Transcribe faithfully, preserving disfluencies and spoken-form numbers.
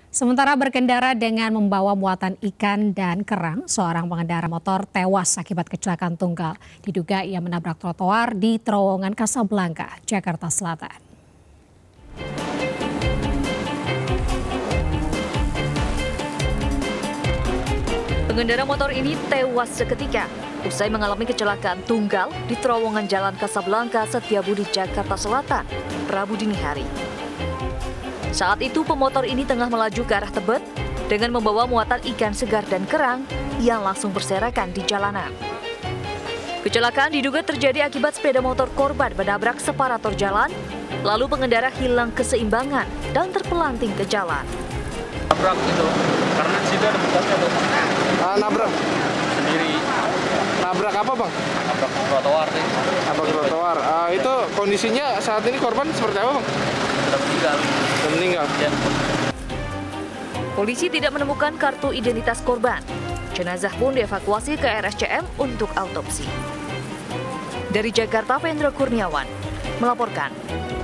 Sementara berkendara dengan membawa muatan ikan dan kerang, seorang pengendara motor tewas akibat kecelakaan tunggal. Diduga ia menabrak trotoar di terowongan Kasablanka, Jakarta Selatan. Pengendara motor ini tewas seketika usai mengalami kecelakaan tunggal di terowongan Jalan Kasablanka, Setiabudi, Jakarta Selatan, Rabu dini hari. Saat itu pemotor ini tengah melaju ke arah Tebet dengan membawa muatan ikan segar dan kerang yang langsung berserakan di jalanan. Kecelakaan diduga terjadi akibat sepeda motor korban menabrak separator jalan, lalu pengendara hilang keseimbangan dan terpelanting ke jalan. Nabrak itu, karena di situ ada bekasnya tuh. Ah, nabrak? Sendiri. Nabrak apa bang? Nabrak trotoar sih. Nabrak trotoar. Ah, itu kondisinya saat ini korban seperti apa bang? Sudah meninggal. Sudah meninggal? Ya. Polisi tidak menemukan kartu identitas korban. Jenazah pun dievakuasi ke R S C M untuk autopsi. Dari Jakarta, Vendra Kurniawan melaporkan.